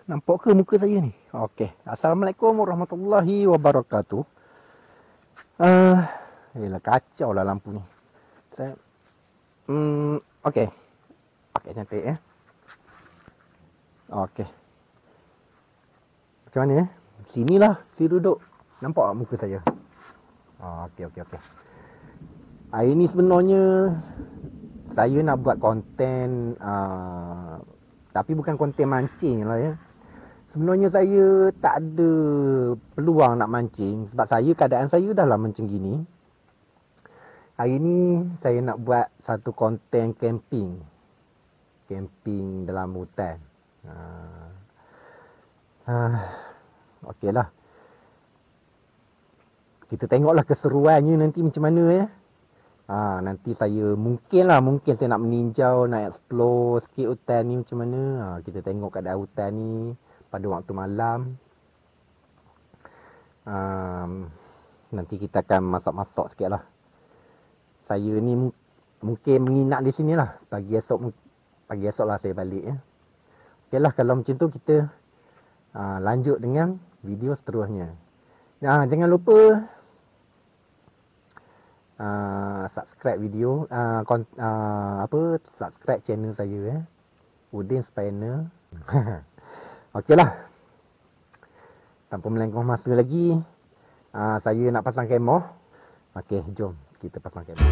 Nampak ke muka saya ni? Okey. Assalamualaikum warahmatullahi wabarakatuh. Yelah kacau lah lampu ni. Saya okey. Okey, cantik ya. Okey. Macam mana ya? Sinilah, sini duduk. Nampak tak muka saya? Okey. Hari ni sebenarnya saya nak buat konten tapi bukan konten mancing lah ya. Sebenarnya saya tak ada peluang nak mancing sebab keadaan saya dah lah macam gini. Hari ni saya nak buat satu konten camping. Camping dalam hutan. Okeylah. Kita tengoklah keseruannya nanti macam mana ya. Nanti saya mungkin saya nak meninjau, nak explore sikit hutan ni macam mana. Kita tengok keadaan hutan ni pada waktu malam. Nanti kita akan masak-masak sikit lah. Saya ni mungkin menginap di sini lah. Pagi esok lah saya balik ya. Okeylah, kalau macam tu kita lanjut dengan video seterusnya. Jangan lupa subscribe video subscribe channel saya ya. Udin Spiner. Okeylah. Tanpa melengkung masa lagi, saya nak pasang kemah. Okey, jom kita pasang kemah.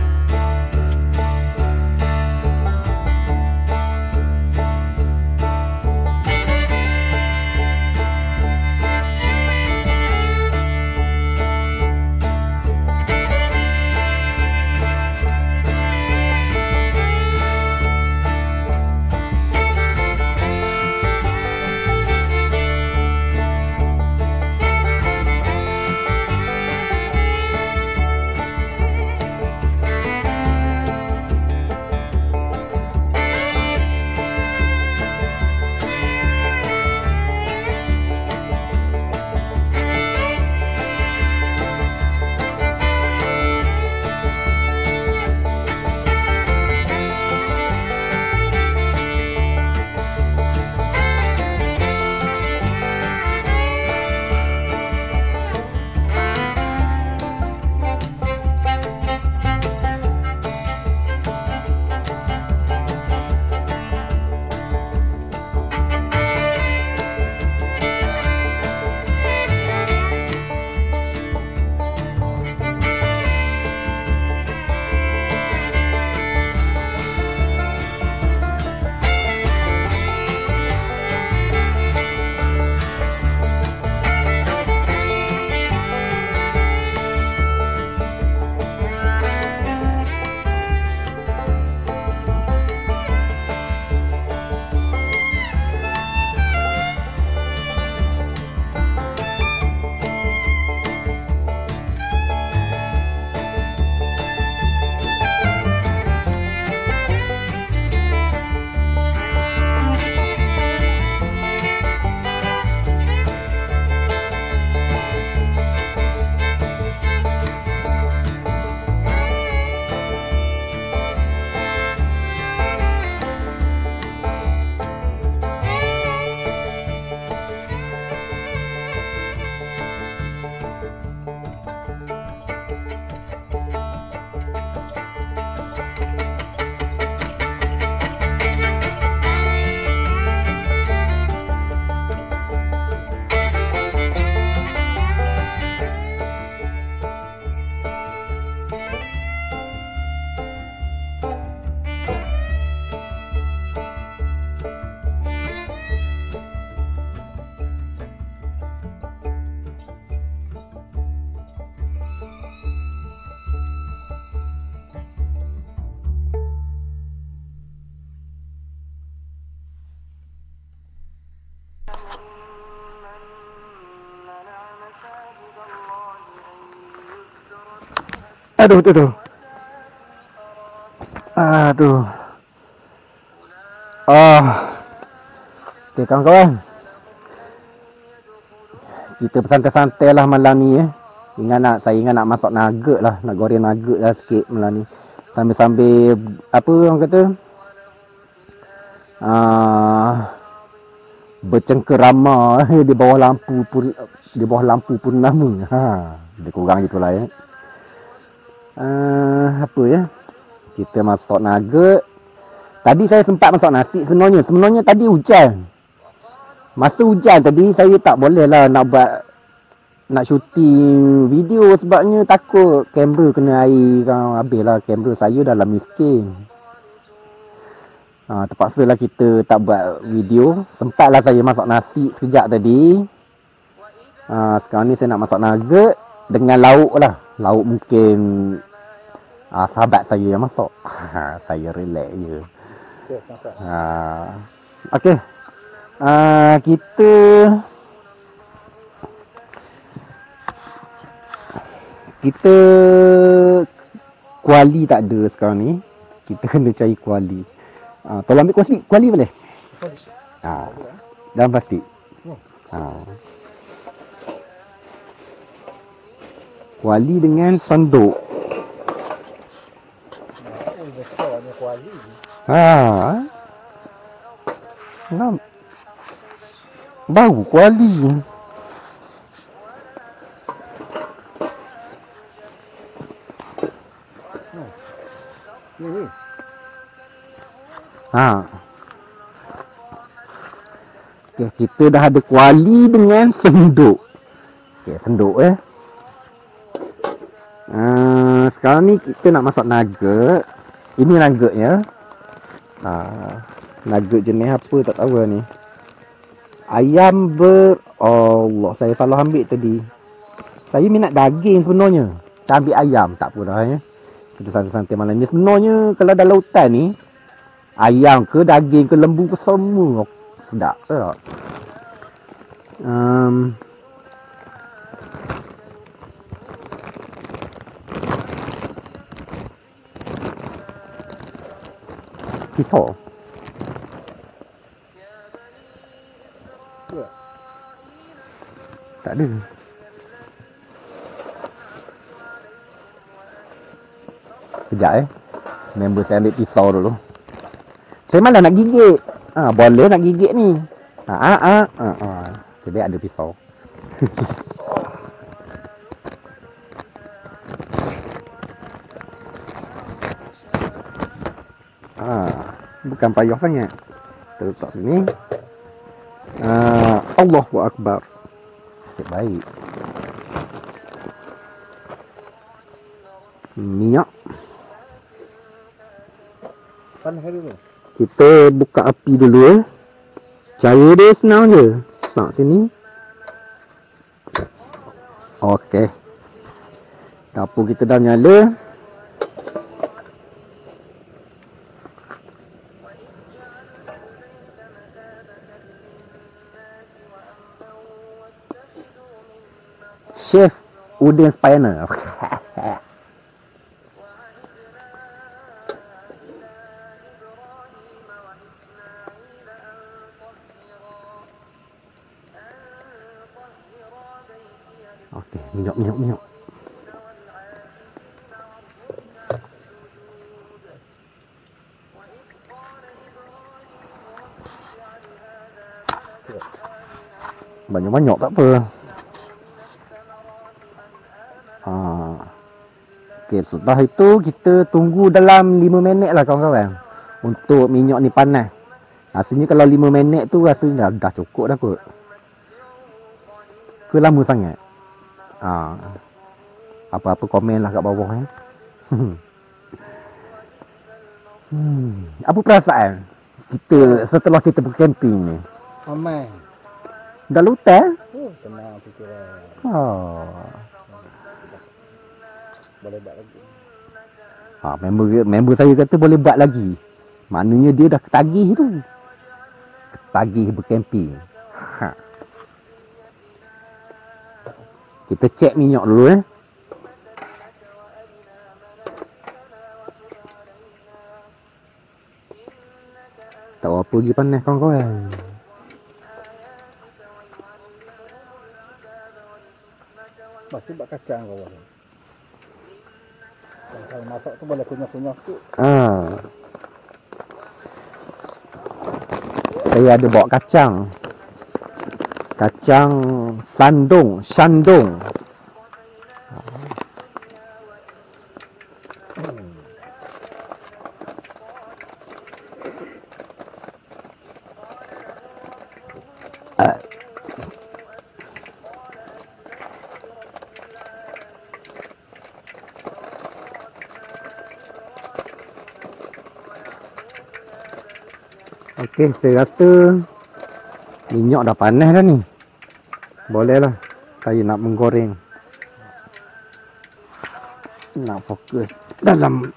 Aduh. Okay, kawan-kawan. Kita bersantai-santai lah malam ni ya. Saya ingat nak masak nugget lah. Nak goreng nugget lah sikit malam ni. Sambil-sambil, apa orang kata, bercengkerama di bawah lampu purnama. Lebih kurang gitulah ya. Apa ya? Kita masak nugget. Tadi saya sempat masak nasi sebenarnya. Sebenarnya tadi hujan. Masa hujan tadi saya tak boleh lah nak shooting video sebabnya takut kamera kena air kan. Habislah kamera saya dalam miskin. Terpaksalah kita tak buat video. Sempatlah saya masak nasi sekejap tadi. Sekarang ni saya nak masak nugget dengan lauk lah. Lauk mungkin sahabat saya yang masak. Saya relax je. Okey. Kita kuali tak ada sekarang ni. Kita kena cari kuali. Tolong ambil kuali boleh? Dalam plastik. Kuali dengan senduk. Besarnya kuali. Bau kuali. Ni. Okay, kita dah ada kuali dengan senduk. Okay, senduk sekarang ni kita nak masak nugget. Ini nuggetnya. Nugget jenis apa tak tahu lah ni. Ayam Allah, saya salah ambil tadi. Saya minat daging sebenarnya. Saya ambil ayam, tak apa dah ya. Kita santai-santai malam ni. Sebenarnya kalau dalam hutan ni, ayam ke daging ke lembu ke semua sedap tak? Pisau. Tak ada. Sekejap member saya ambil pisau dulu. Saya malah nak gigit. Boleh nak gigit ni. Jadi ada pisau. Bukan payah sangat. Kita letak sini. Allahu Akbar. Baik. Minyak. Panas dulu. Kita buka api dulu Cara dia senang je. Letak sini. Okey. Dapur kita dah nyala. Chef Udin Spiner. Okey, minyak. Banyak-banyak tak apa. Okey, setelah itu kita tunggu dalam 5 minit lah kawan-kawan. Untuk minyak ni panas. Rasanya kalau 5 minit tu rasanya dah cukup dah kot. Ke lama sangat? Apa-apa komen lah kat bawah Apa perasaan kita setelah kita bercamping ni? Aman. Dah lutan? Tenang fikiran. Boleh buat lagi. Member saya kata boleh buat lagi. Maknanya dia dah ketagih tu. Ketagih bercamping. Kita cek minyak dulu Tak apa lagi panas kawan-kawan. Masih buat kacang kau buat. Kalau masak tu boleh kunyah-kunyah sikit. Saya ada bawa kacang. Kacang sandung. Okey, saya rasa minyak dah panas dah ni. Bolehlah saya nak menggoreng. Nak fokus dalam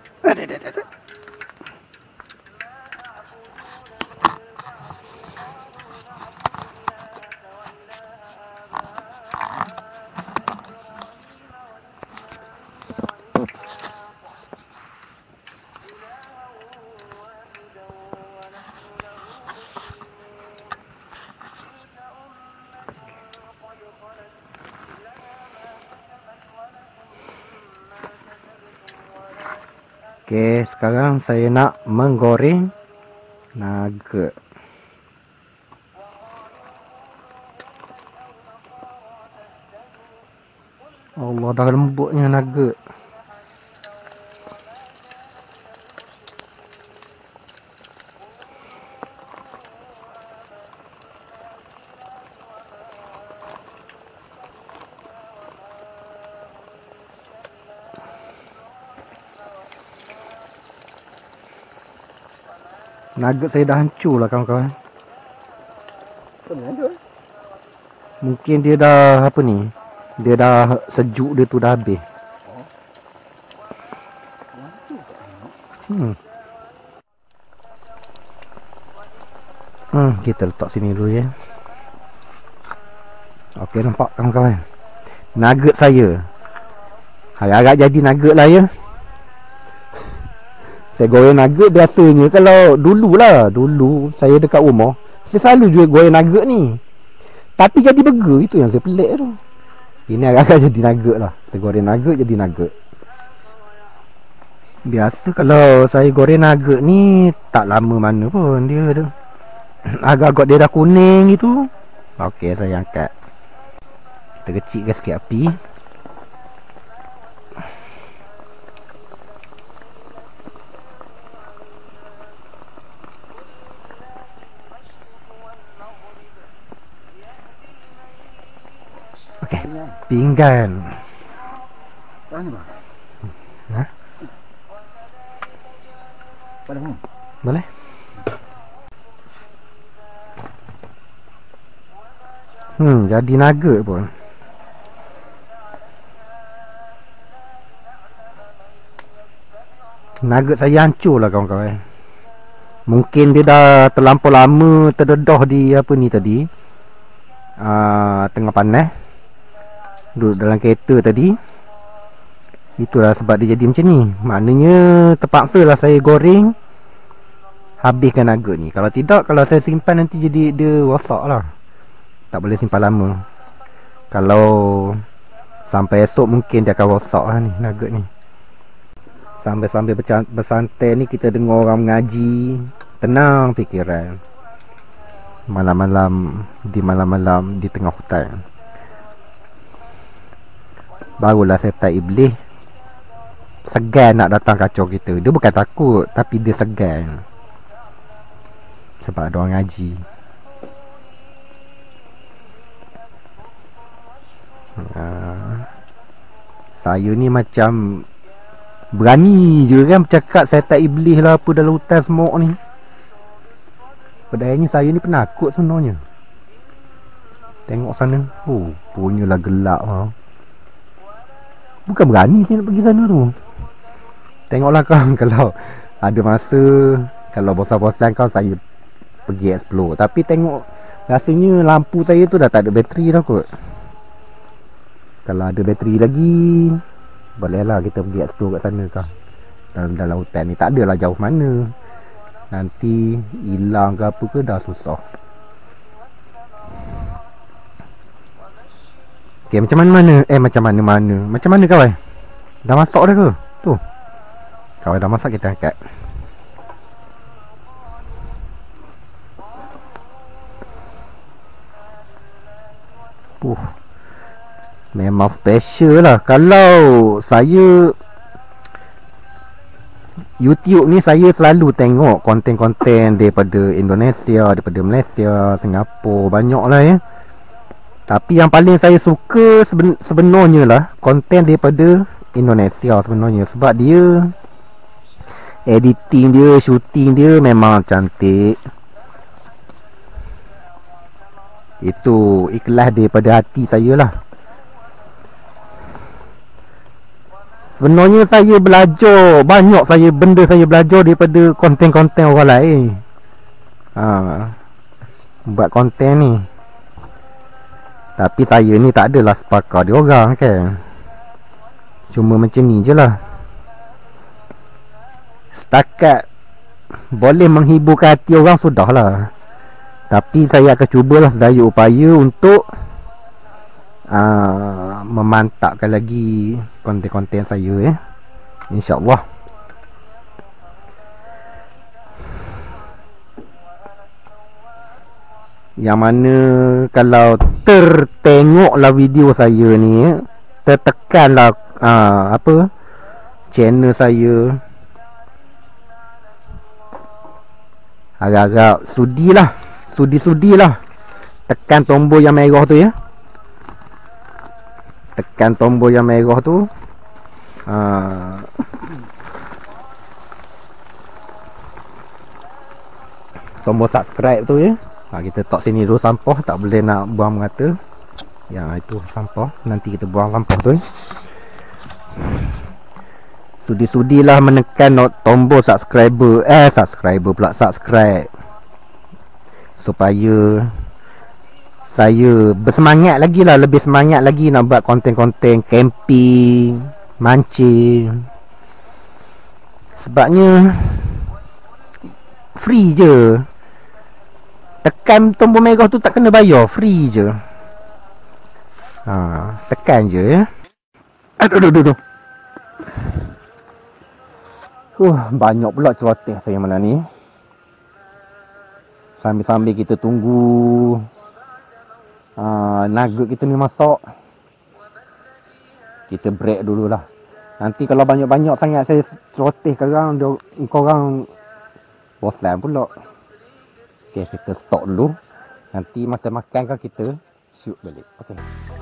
Okey, sekarang saya nak menggoreng nugget. Allah, dah lembutnya nugget. Nugget saya dah hancur lah kawan-kawan. Mungkin dia dah apa ni? Dia dah sejuk dia tu dah habis. Kita letak sini dulu ya. Okey, nampak kawan-kawan. Nugget saya. Agak-agak jadi nugget lah ya. Saya goreng nugget biasanya kalau dulu saya dekat rumah, saya selalu jual goreng nugget ni. Tapi jadi burger, itu yang saya pelik tu. Ini agak-agak jadi nugget lah. Saya goreng nugget jadi nugget. Biasa kalau saya goreng nugget ni tak lama mana pun dia tu. Agak-agak dia dah kuning gitu. Okey, saya angkat. Kita kecilkan sikit api. Okey, pinggan. Ha? Boleh? Jadi nugget pun. Nugget saya hancur lah kawan-kawan. Mungkin dia dah terlampau lama terdedah di apa ni tadi. Tengah panas. Duduk dalam kereta tadi. Itulah sebab dia jadi macam ni. Maknanya terpaksa lah saya goreng, habiskan nugget ni. Kalau tidak, kalau saya simpan nanti jadi dia rosak lah. Tak boleh simpan lama. Kalau sampai esok mungkin dia akan rosak lah ni nugget ni. Sambil-sambil bersantai ni kita dengar orang mengaji, tenang fikiran. Malam-malam di tengah hutan. Barulah setan iblis segan nak datang kacau kita. Dia bukan takut, tapi dia segan sebab ada orang ngaji. Saya ni macam berani je kan bercakap setan iblis lah apa dalam hutan semua ni. Padahalnya saya ni penakut sebenarnya. Tengok sana. Punyalah gelap ha. Bukan berani saya nak pergi sana tu. Tengoklah kau kalau ada masa, kalau bosan-bosan kau saya pergi explore. Tapi tengok rasanya lampu saya tu dah tak ada bateri dah kot. Kalau ada bateri lagi, bolehlah kita pergi explore kat sana kau. Dalam hutan ni tak adalah jauh mana. Nanti hilang ke apa ke dah susah. Okay, macam mana? Macam mana kawan? Dah masak dah ke? Tu. Kawan dah masak, kita angkat. Memang special lah. Kalau saya YouTube ni, saya selalu tengok konten-konten daripada Indonesia, daripada Malaysia, Singapura, banyak lah ya. Tapi yang paling saya suka sebenarnya lah konten daripada Indonesia sebenarnya. Sebab dia editing dia, shooting dia memang cantik. Itu ikhlas daripada hati saya lah. Sebenarnya saya belajar banyak, benda saya belajar daripada konten-konten orang lain. Buat konten ni. Tapi saya ni tak adalah sepakar dia orang kan. Cuma macam ni je lah. Setakat boleh menghiburkan hati orang, sudahlah. Tapi saya akan cubalah sedaya upaya untuk memantapkan lagi konten-konten saya ya. InsyaAllah. Yang mana kalau tertengoklah video saya ni, tertekanlah channel saya, agak-agak sudilah tekan tombol yang merah tu ya. Tekan tombol yang merah tu. Tombol subscribe tu ya. Kita tok sini dulu sampah, tak boleh nak buang merata. Yang itu sampah, nanti kita buang sampah tu. Sudi-sudilah menekan tombol subscribe supaya saya bersemangat lagi lah, lebih semangat lagi nak buat konten-konten camping, mancing. Sebabnya free je. Tekan tombol merah tu tak kena bayar, free je. Tekan je ya. Aduh. Banyak pula celoteh saya malam ni. Sambil-sambil kita tunggu nugget kita ni masak, kita break dululah. Nanti kalau banyak-banyak sangat saya celoteh korang bosan pula. Okay, kita stop dulu. Nanti masa makan kan kita shoot balik. Okay.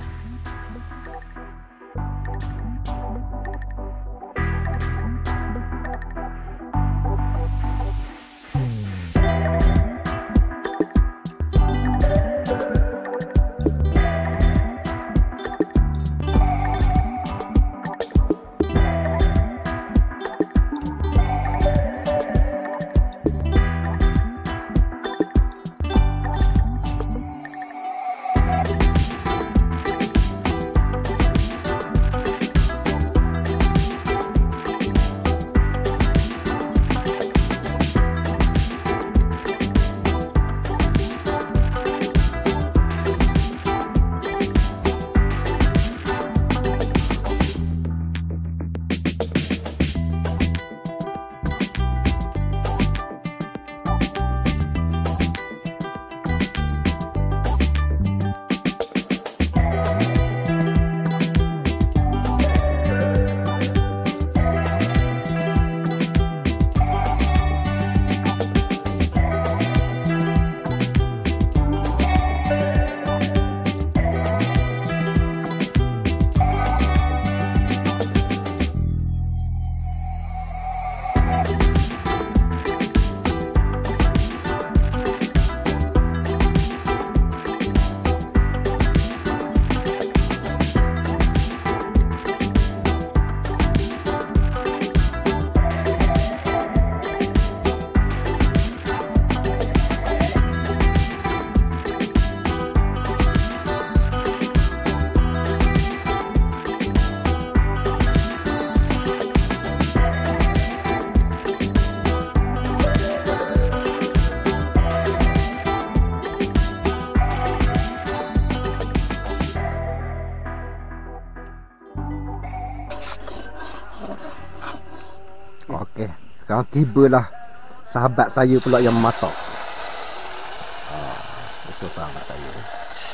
Okey, sekarang tibalah sahabat saya pula yang memasak. Itu sahabat saya.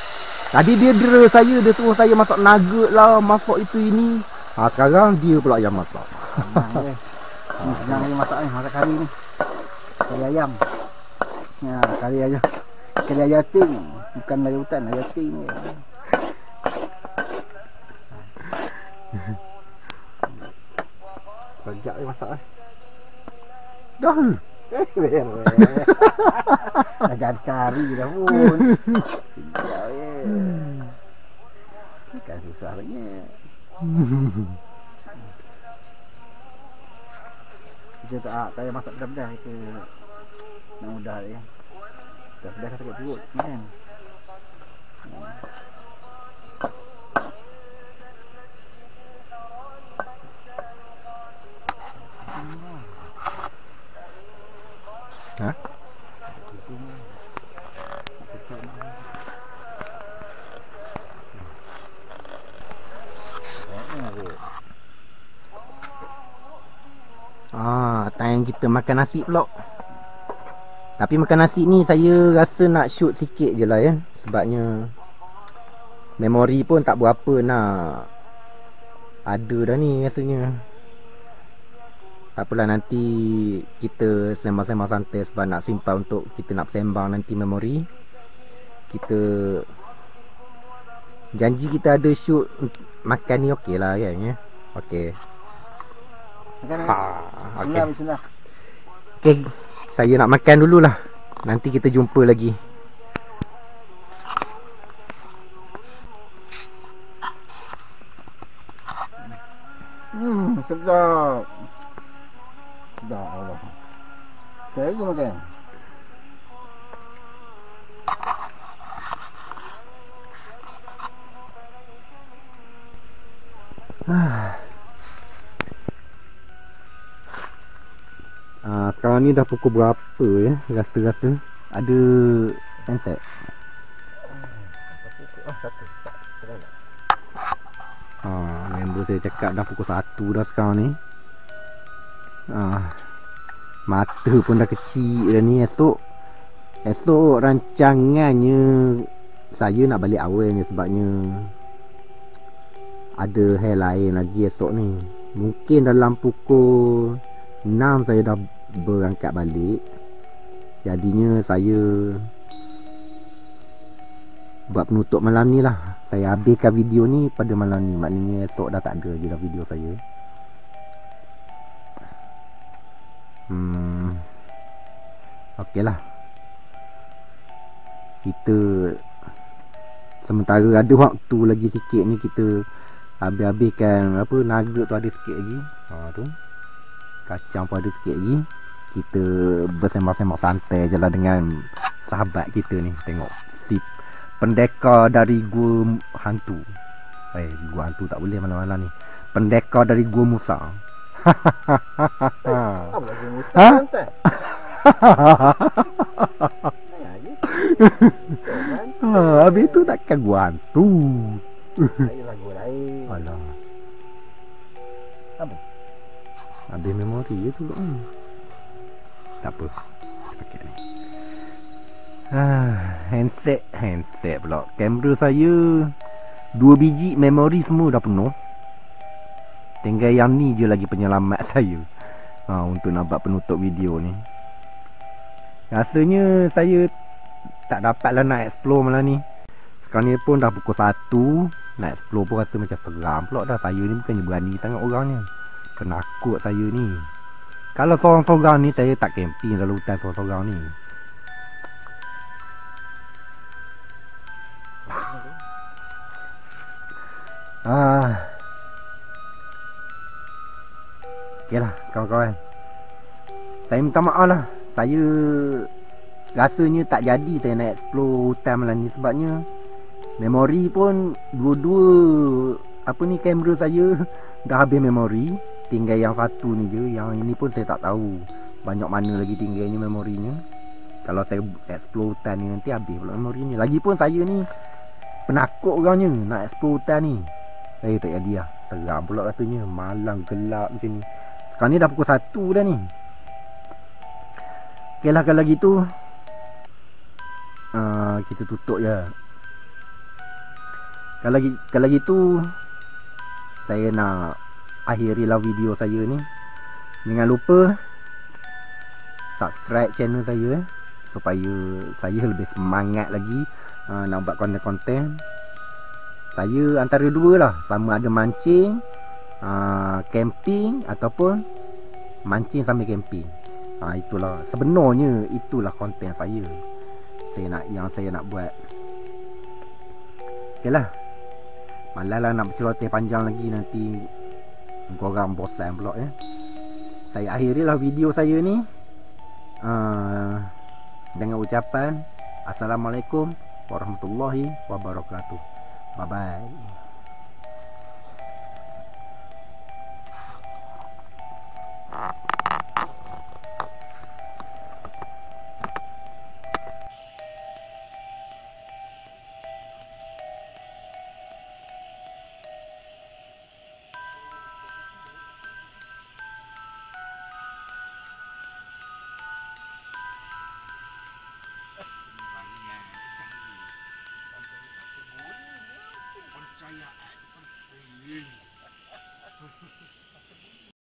Tadi dia dera saya, dia suruh saya masak nugget lah, masak itu ini. Sekarang dia pula yang masak. Senang je. Ni senang je masak ni, masak kari ni. Kari ayam. Ya, kari aja. Kari ayam ting. Bukan ayam hutan, ayam ting ni. Sekejap je masak lah. Dah. Dah jadi kari dah pun. Sekejap je. Bukan susah banyak. Kita tak payah masak pedas-pedas, kita nak mudah je. Pedas-pedas kan sakit perut kan. Ha? Time kita makan nasi pula. Tapi makan nasi ni saya rasa nak shoot sikit je lah ya. Sebabnya memori pun tak berapa nak ada dah ni rasanya. Tak apalah, nanti kita sembang-sembang santai sebab nak simpan untuk kita nak sembang nanti memori. Kita janji kita ada shoot makan ni okey lah kan ya. Okey. Makan Okey. Bismillah. Okey, saya nak makan dululah. Nanti kita jumpa lagi. Sedap. Sedap Allah. Saya lagi makan. Sekarang ni dah pukul berapa ya? Rasa-rasa ada handset. Member saya cakap dah pukul 1 dah sekarang ni. Mata pun dah kecil dah ni. Esok rancangannya saya nak balik awal ni sebabnya ada hal lain lagi esok ni. Mungkin dalam pukul 6 saya dah berangkat balik. Jadinya saya buat penutup malam ni lah. Saya habiskan video ni pada malam ni. Maknanya esok dah tak ada je dah video saya. Okey lah. Kita sementara ada waktu lagi sikit ni, kita habis-habiskan apa, nugget tu ada sikit lagi. Tu kacang pun ada sikit lagi. Kita bersembang-sembang santai je lah dengan sahabat kita ni. Tengok si pendekar dari gua hantu. Gua hantu tak boleh malam-malam ni. Pendekar dari gua Musa. Apa lagi Musa? Habis tu takkan gua hantu. Ayo lagu lain. Alah. Apa? Habis memori je tu. Tak apa. Pakai ni. Handset pula. Kamera saya 2 biji, memori semua dah penuh. Tinggal yang ni je lagi penyelamat saya. Untuk nak buat penutup video ni. Rasanya saya tak dapatlah nak explore malam ni. Sekarang ni pun dah pukul 1. Nak explore pun rasa macam seram pula dah. Saya ni bukannya berani sangat orangnya. Penakut saya ni. Kalau seorang-seorang ni saya tak camping dalam hutan seorang-seorang ni. Okey lah kawan-kawan. Saya minta maaf lah. Saya rasanya tak jadi saya nak explore hutan malam ni. Sebabnya memori pun dua-dua apa ni, kamera saya dah habis memori. Tinggal yang satu ni je. Yang ini pun saya tak tahu banyak mana lagi tinggalnya memorinya. Kalau saya explore hutan ni nanti habis pula memori ni. Lagipun saya ni penakut orangnya nak explore hutan ni. Tak jadi lah. Seram pula rasanya. Malam gelap macam ni. Sekarang ni dah pukul 1 dah ni. Okey lah kalau gitu kita tutup je. Kalau gitu saya nak akhirilah video saya ni. Jangan lupa subscribe channel saya supaya saya lebih semangat lagi nak buat konten-konten. Saya antara dua lah, sama ada mancing, camping ataupun mancing sambil camping. Itulah sebenarnya, itulah konten saya. Saya nak buat. Okeylah. Malah nak berceloteh panjang lagi, nanti korang bosan pula ya. Saya akhirilah video saya ni dengan ucapan Assalamualaikum warahmatullahi wabarakatuh. Bye bye. Percayaan penting.